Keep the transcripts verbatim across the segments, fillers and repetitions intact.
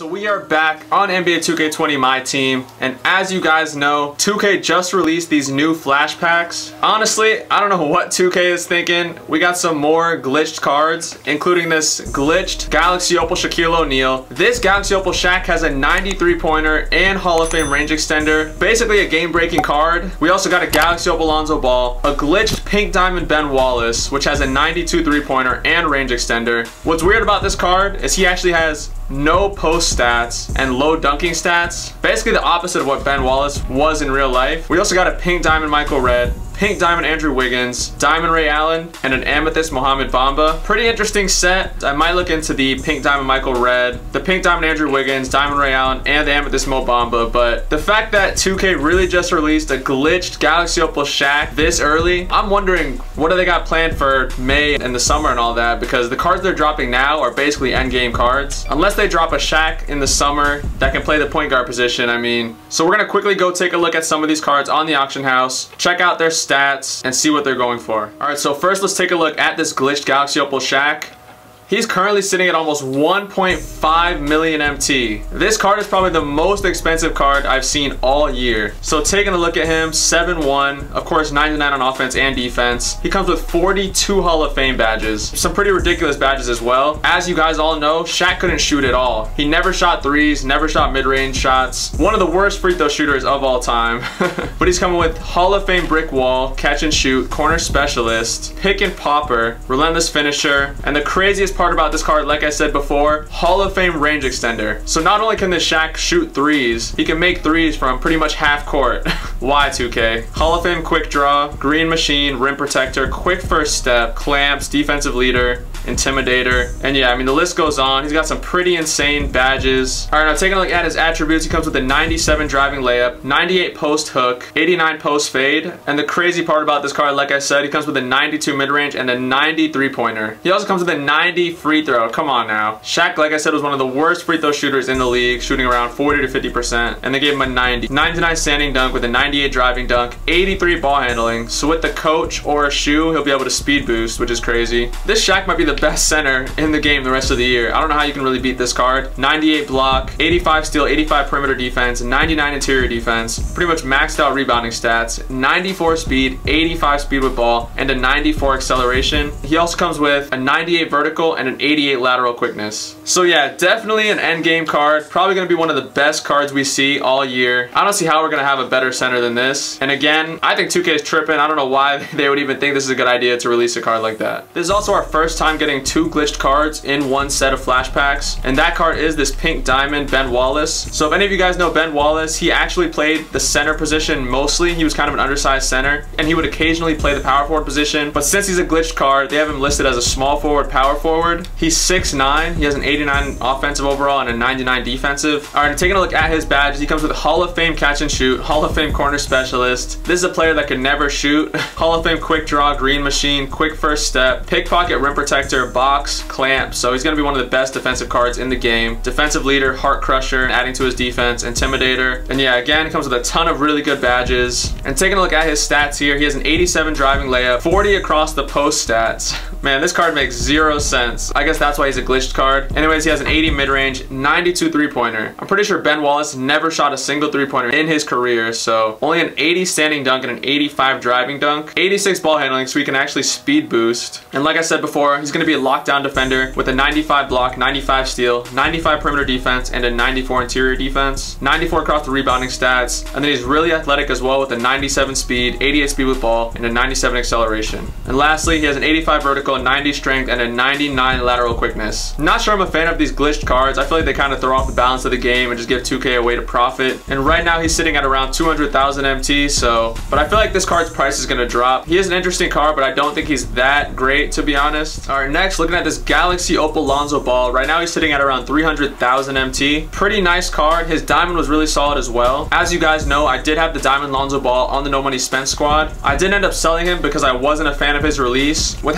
So we are back on N B A two K twenty My Team, and as you guys know, two K just released these new flash packs. Honestly, I don't know what two K is thinking. We got some more glitched cards, including this glitched Galaxy Opal Shaquille O'Neal. This Galaxy Opal Shaq has a ninety-three pointer and Hall of Fame range extender. Basically a game-breaking card. We also got a Galaxy Opal Lonzo Ball, a glitched Pink Diamond Ben Wallace, which has a ninety-two three-pointer and range extender. What's weird about this card is he actually has no post stats and low dunking stats. Basically the opposite of what Ben Wallace was in real life. We also got a Pink Diamond Michael Redd, Pink Diamond Andrew Wiggins, Diamond Ray Allen, and an Amethyst Mohamed Bamba. Pretty interesting set. I might look into the Pink Diamond Michael Redd, the Pink Diamond Andrew Wiggins, Diamond Ray Allen, and the Amethyst Mo Bamba, but the fact that two K really just released a glitched Galaxy Opal Shaq this early, I'm wondering what do they got planned for May and the summer and all that, because the cards they're dropping now are basically endgame cards. Unless they drop a Shaq in the summer that can play the point guard position, I mean. So we're gonna quickly go take a look at some of these cards on the auction house, check out their stats, and see what they're going for. Alright, so first let's take a look at this glitched Galaxy Opal Shaq. He's currently sitting at almost one point five million M T. This card is probably the most expensive card I've seen all year. So taking a look at him, seven one, of course ninety-nine on offense and defense. He comes with forty-two Hall of Fame badges. Some pretty ridiculous badges as well. As you guys all know, Shaq couldn't shoot at all. He never shot threes, never shot mid-range shots. One of the worst free throw shooters of all time. But he's coming with Hall of Fame brick wall, catch and shoot, corner specialist, pick and popper, relentless finisher, and the craziest part about this card, like I said before, Hall of Fame range extender. So not only can this Shaq shoot threes, he can make threes from pretty much half court. Why two K? Hall of Fame quick draw, green machine, rim protector, quick first step, clamps, defensive leader, intimidator, and yeah, I mean the list goes on. He's got some pretty insane badges. All right, now taking a look at his attributes, he comes with a ninety-seven driving layup, ninety-eight post hook, eighty-nine post fade, and the crazy part about this card, like I said, he comes with a ninety-two mid-range and a ninety-three pointer. He also comes with a ninety free throw. Come on now. Shaq, like I said, was one of the worst free throw shooters in the league, shooting around forty to fifty percent, and they gave him a ninety. ninety-nine standing dunk with a ninety-eight driving dunk, eighty-three ball handling, so with the coach or a shoe, he'll be able to speed boost, which is crazy. This Shaq might be the best center in the game the rest of the year. I don't know how you can really beat this card. ninety-eight block, eighty-five steal, eighty-five perimeter defense, ninety-nine interior defense, pretty much maxed out rebounding stats, ninety-four speed, eighty-five speed with ball, and a ninety-four acceleration. He also comes with a ninety-eight vertical and an eighty-eight lateral quickness. So yeah, definitely an end game card. Probably going to be one of the best cards we see all year. I don't see how we're going to have a better center than this. And again, I think two K is tripping. I don't know why they would even think this is a good idea to release a card like that. This is also our first time getting two glitched cards in one set of flash packs, and that card is this Pink Diamond Ben Wallace. So if any of you guys know Ben Wallace, he actually played the center position mostly. He was kind of an undersized center, and he would occasionally play the power forward position, but since he's a glitched card, they have him listed as a small forward, power forward. He's six nine, he has an eighty-nine offensive overall and a ninety-nine defensive. Alright, taking a look at his badges, he comes with Hall of Fame catch and shoot, Hall of Fame corner specialist. This is a player that can never shoot. Hall of Fame quick draw, green machine, quick first step, pickpocket, rim protector, box, clamp. So he's going to be one of the best defensive cards in the game. Defensive leader, heart crusher, adding to his defense, intimidator. And yeah, again, it comes with a ton of really good badges. And taking a look at his stats here, he has an eighty-seven driving layup, forty across the post stats. Man, this card makes zero sense. I guess that's why he's a glitched card. Anyways, he has an eighty mid-range, ninety-two three-pointer. I'm pretty sure Ben Wallace never shot a single three-pointer in his career, so only an eighty standing dunk and an eighty-five driving dunk, eighty-six ball handling, so he can actually speed boost. And like I said before, he's going to be a lockdown defender with a ninety-five block, ninety-five steal, ninety-five perimeter defense, and a ninety-four interior defense, ninety-four across the rebounding stats, and then he's really athletic as well with a ninety-seven speed, eighty-eight speed with ball, and a ninety-seven acceleration. And lastly, he has an eighty-five vertical, ninety strength, and a ninety-nine lateral quickness. Not sure I'm a fan of these glitched cards. I feel like they kind of throw off the balance of the game and just give two K a way to profit. And right now he's sitting at around two hundred thousand M T, so, but I feel like this card's price is going to drop. He is an interesting card, but I don't think he's that great, to be honest. Alright, next, looking at this Galaxy Opal Lonzo Ball. Right now he's sitting at around three hundred thousand M T. Pretty nice card. His diamond was really solid as well. As you guys know, I did have the diamond Lonzo Ball on the No Money Spent squad. I did end up selling him because I wasn't a fan of his release. With how good his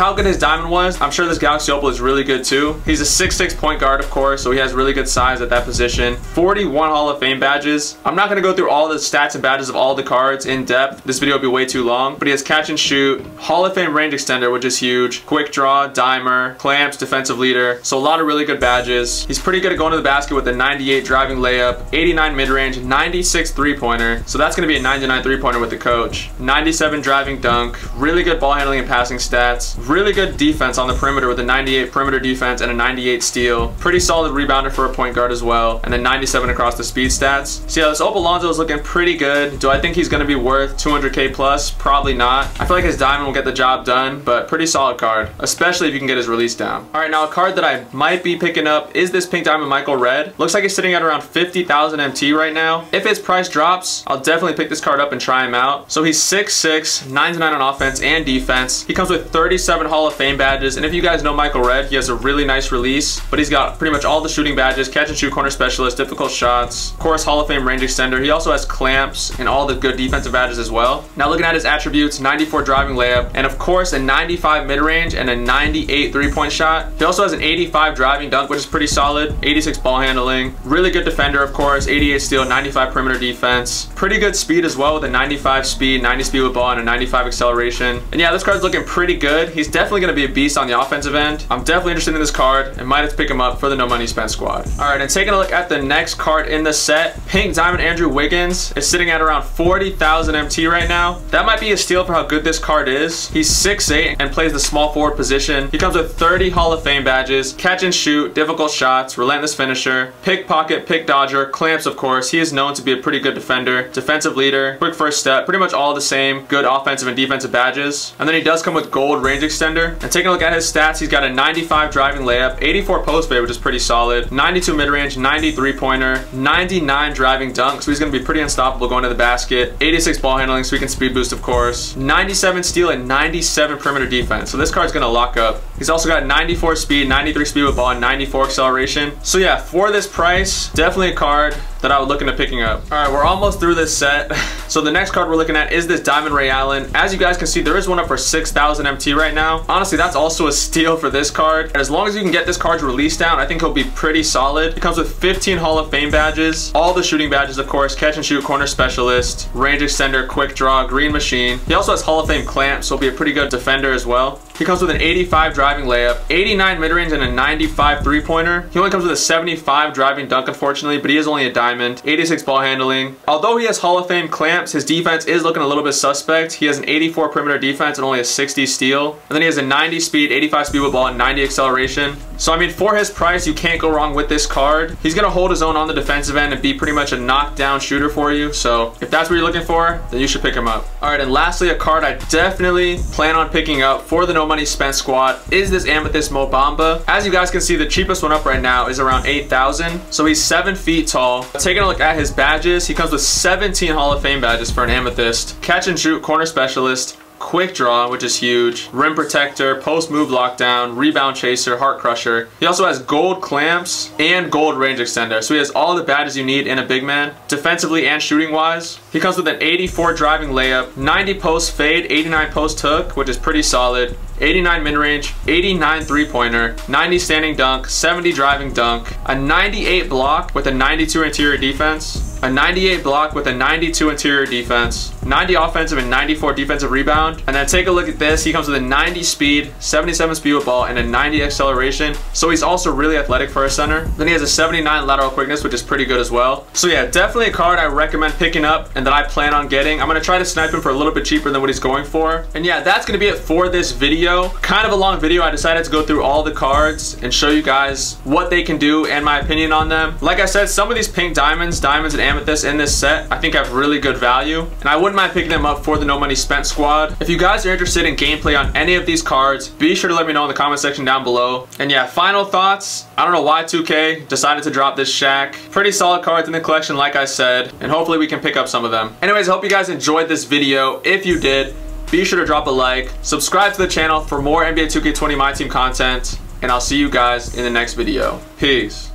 diamond was, I'm sure this Galaxy Opal is really good too. He's a six six point guard, of course, so he has really good size at that position. forty-one Hall of Fame badges. I'm not going to go through all the stats and badges of all the cards in depth. This video will be way too long, but he has catch and shoot, Hall of Fame range extender, which is huge, quick draw, dimer, clamps, defensive leader. So a lot of really good badges. He's pretty good at going to the basket with a ninety-eight driving layup, eighty-nine mid-range, ninety-six three-pointer. So that's going to be a ninety-nine three-pointer with the coach. ninety-seven driving dunk, really good ball handling and passing stats, really good defense on the perimeter with a ninety-eight perimeter defense and a ninety-eight steal. Pretty solid rebounder for a point guard as well, and then ninety-seven across the speed stats. So yeah, this Opal Lonzo is looking pretty good. Do I think he's going to be worth two hundred K plus? Probably not. I feel like his diamond will get the job done, but pretty solid card, especially if you can get his release down. All right, now a card that I might be picking up is this Pink Diamond Michael Redd. Looks like he's sitting at around fifty thousand M T right now. If his price drops, I'll definitely pick this card up and try him out. So he's six six, ninety-nine on offense and defense. He comes with thirty-seven Hall of Fame badges, and if you guys know Michael Redd, he has a really nice release, but he's got pretty much all the shooting badges, catch and shoot, corner specialist, difficult shots, of course Hall of Fame range extender. He also has clamps and all the good defensive badges as well. Now looking at his attributes, ninety-four driving layup, and of course a ninety-five mid-range and a ninety-eight three-point shot. He also has an eighty-five driving dunk, which is pretty solid, eighty-six ball handling, really good defender, of course, eighty-eight steal, ninety-five perimeter defense, pretty good speed as well with a ninety-five speed, ninety speed with ball, and a ninety-five acceleration. And yeah, this card's looking pretty good. He's definitely going to be a beast on the offensive end. I'm definitely interested in this card and might have to pick him up for the no money spent squad. All right, and taking a look at the next card in the set, Pink Diamond Andrew Wiggins is sitting at around forty thousand M T right now. That might be a steal for how good this card is. He's six eight and plays the small forward position. He comes with thirty Hall of Fame badges, catch and shoot, difficult shots, relentless finisher, pickpocket, pick dodger, clamps, of course. He is known to be a pretty good defender, defensive leader, quick first step, pretty much all the same good offensive and defensive badges. And then he does come with gold range extender. And taking a look at his stats, he's got a ninety-five driving layup, eighty-four post fade, which is pretty solid, ninety-two mid-range, ninety-three pointer, ninety-nine driving dunk, so he's going to be pretty unstoppable going to the basket, eighty-six ball handling, so he can speed boost, of course, ninety-seven steal, and ninety-seven perimeter defense. So this card's going to lock up. He's also got ninety-four speed, ninety-three speed with ball, and ninety-four acceleration. So yeah, for this price, definitely a card that I would look into picking up. All right, we're almost through this set. So the next card we're looking at is this Diamond Ray Allen. As you guys can see, there is one up for six thousand M T right now. Honestly, that's also a steal for this card. And as long as you can get this card's release down, I think he'll be pretty solid. He comes with fifteen Hall of Fame badges, all the shooting badges, of course, catch and shoot, corner specialist, range extender, quick draw, green machine. He also has Hall of Fame clamps, so he'll be a pretty good defender as well. He comes with an eighty-five driving layup, eighty-nine mid-range, and a ninety-five three-pointer. He only comes with a seventy-five driving dunk, unfortunately, but he is only a diamond. eighty-six ball handling. Although he has Hall of Fame clamps, his defense is looking a little bit suspect. He has an eighty-four perimeter defense and only a sixty steal. And then he has a ninety speed, eighty-five speed with ball, and ninety acceleration. So, I mean, for his price, you can't go wrong with this card. He's going to hold his own on the defensive end and be pretty much a knockdown shooter for you. So, if that's what you're looking for, then you should pick him up. All right, and lastly, a card I definitely plan on picking up for the no money spent squad is this Amethyst Mo Bamba. As you guys can see, the cheapest one up right now is around eight thousand. So, he's seven feet tall. Taking a look at his badges, he comes with seventeen Hall of Fame badges for an Amethyst. Catch and shoot, corner specialist, quick draw, which is huge, rim protector, post move lockdown, rebound chaser, heart crusher. He also has gold clamps and gold range extender, so he has all the badges you need in a big man, defensively and shooting wise. He comes with an eighty-four driving layup, ninety post fade, eighty-nine post hook, which is pretty solid, eighty-nine mid-range, eighty-nine three-pointer, ninety standing dunk, seventy driving dunk, a ninety-eight block with a ninety-two interior defense, a ninety-eight block with a ninety-two interior defense, ninety offensive and ninety-four defensive rebound. And then take a look at this. He comes with a ninety speed, seventy-seven speed with ball, and a ninety acceleration. So he's also really athletic for a center. Then he has a seventy-nine lateral quickness, which is pretty good as well. So yeah, definitely a card I recommend picking up and that I plan on getting. I'm going to try to snipe him for a little bit cheaper than what he's going for. And yeah, that's going to be it for this video. Kind of a long video. I decided to go through all the cards and show you guys what they can do and my opinion on them. Like I said, some of these pink diamonds, diamonds and amethysts in this set, I think have really good value. And I wouldn't mind picking them up for the no money spent squad. If you guys are interested in gameplay on any of these cards, be sure to let me know in the comment section down below. And yeah, final thoughts. I don't know why two K decided to drop this Shaq. Pretty solid cards in the collection, like I said, and hopefully we can pick up some of them. Anyways, I hope you guys enjoyed this video. If you did, be sure to drop a like, subscribe to the channel for more N B A two K twenty My Team content, and I'll see you guys in the next video. Peace.